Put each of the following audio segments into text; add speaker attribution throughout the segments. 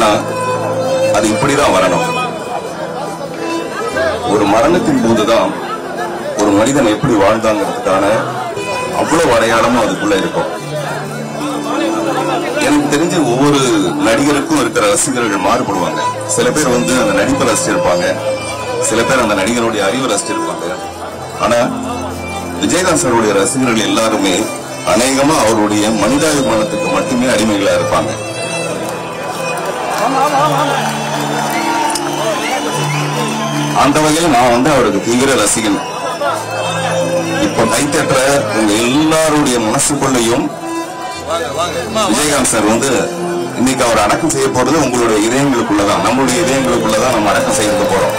Speaker 1: ஆனா அது இப்படிதான் வரணும். ஒரு மரணத்தின் போதுதான் ஒரு மனிதன் எப்படி வாழ்ந்தாங்கிறதுக்கான அவ்வளவு அடையாளமும் அதுக்குள்ள இருக்கும். எனக்கு தெரிஞ்ச ஒவ்வொரு நடிகருக்கும் இருக்கிற ரசிகர்கள் மாறுபடுவாங்க. சில பேர் அந்த நடிப்பை ரசிச்சிருப்பாங்க, சில பேர் அந்த நடிகருடைய அறிவை ரசிச்சிருப்பாங்க. ஆனா விஜயகாந்த் சாருடைய ரசிகர்கள் எல்லாருமே அநேகமா அவருடைய மனிதாபிமானத்துக்கு மட்டுமே அடிமைகளா இருப்பாங்க. அந்த வகையில் நான் அவருக்கு தீவிர ரசிகன். இப்ப கைத்தற்ற உங்க எல்லாருடைய மனசுக்குள்ளையும் விஜயகாந்த் சார் இன்னைக்கு அவர் அடக்கம் செய்ய போறது உங்களுடைய இதயங்களுக்குள்ளதான், நம்மளுடைய இதயங்களுக்குள்ளதான் நம்ம அடக்கம் செய்ய போறோம்.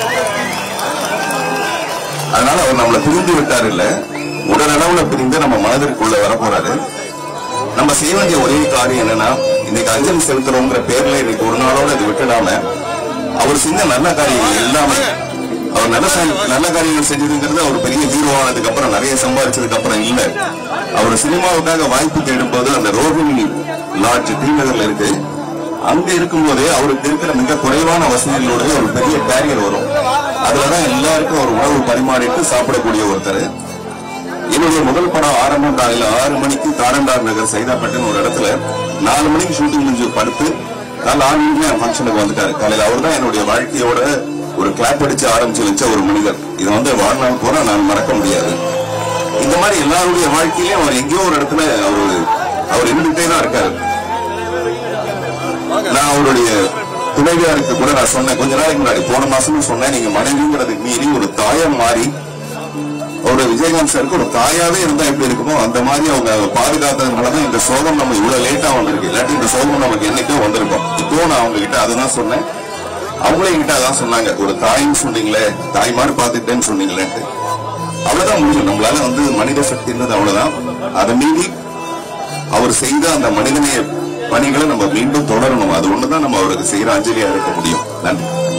Speaker 1: அதனால அவர் நம்மளை பிரிந்து விட்டார் இல்ல, உடனளவுல பிரிந்து நம்ம மனதிற்குள்ள வர போறாரு. நம்ம செய்ய வேண்டிய ஒரே காரியம் என்னன்னா, இன்னைக்கு அஞ்சலி செலுத்துறோங்கிற பேர்ல இன்னைக்கு ஒரு நாளோட அது விட்டுடாம அவர் செஞ்ச நல்ல காரியங்கள் எல்லாமே, அவர் நல்ல காரியங்கள் செஞ்சதுங்கிறது அவர் பெரிய ஹீரோ ஆனதுக்கு அப்புறம் நிறைய சம்பாதிச்சதுக்கு அப்புறம் இல்ல. அவர் சினிமாவுக்காக வாய்ப்பு தேடும்போது அந்த ரோஹிணி லாட்ஜ் தீநகர்ல இருக்கு, அங்க இருக்கும்போதே அவருக்கு இருக்கிற மிக குறைவான வசதிகளோட ஒரு பெரிய கேரியர் வரும். அதுலதான் எல்லாருக்கும் ஒரு உணவு பரிமாறிட்டு சாப்பிடக்கூடிய ஒருத்தர். என்னுடைய முதல் படம் ஆரம்பம் காலையில 6 மணிக்கு தாரண்டார் நகர் சைதாப்பேட்டன் ஒரு இடத்துல 4 மணிக்கு ஷூட்டிங் முடிஞ்சு படுத்து காலையில் 6 மணிக்கு என் ஃபங்க்ஷனுக்கு வந்துட்டாரு. காலையில் அவர் தான் என்னுடைய வாழ்க்கையோட ஒரு கிளாப் அடிச்சு ஆரம்பிச்சு வச்ச ஒரு மனிதர். இதை வாழ்நாள் பூரா நான் மறக்க முடியாது. இந்த மாதிரி எல்லாருடைய வாழ்க்கையிலும் அவர் எங்கேயோ ஒரு இடத்துல அவர் இருந்துகிட்டே தான் இருக்காரு. நான் அவருடைய துணைவியாருக்கு கூட நான் சொன்னேன் கொஞ்ச நாளைக்கு முன்னாடி, போன மாசமும் சொன்னேன், நீங்க மனைவிங்கிறதுக்கு மீறி ஒரு தாயம் மாறி அவருடைய விஜயகாந்த் சாருக்கு ஒரு தாயாவே இருந்தா எப்படி இருக்குமோ அந்த மாதிரி அவங்க பாதுகாத்ததுனாலதான் இந்த சோகம் நம்ம இவ்வளவு லேட்டா வந்திருக்கு. இல்லாட்டி இந்த சோகம் நமக்கு என்னைக்கோ வந்திருக்கும். இப்போ நான் அவங்க கிட்ட அதுதான் சொன்னேன், அவங்களே என்கிட்ட அதான் சொன்னாங்க, ஒரு தாயின்னு சொன்னீங்களே, தாய் மாதிரி பாத்துட்டேன்னு சொன்னீங்களேன்ட்டு. அவ்வளவுதான் முடியும். நம்மளால மனித சக்தின்றது அவ்வளவுதான். அதை மீறி அவர் செய்த அந்த மனிதனைய பணிகளை நம்ம மீண்டும் தொடரணும். அது ஒண்ணுதான் நம்ம அவருக்கு செய்யற அஞ்சலியா இருக்க முடியும். நன்றி.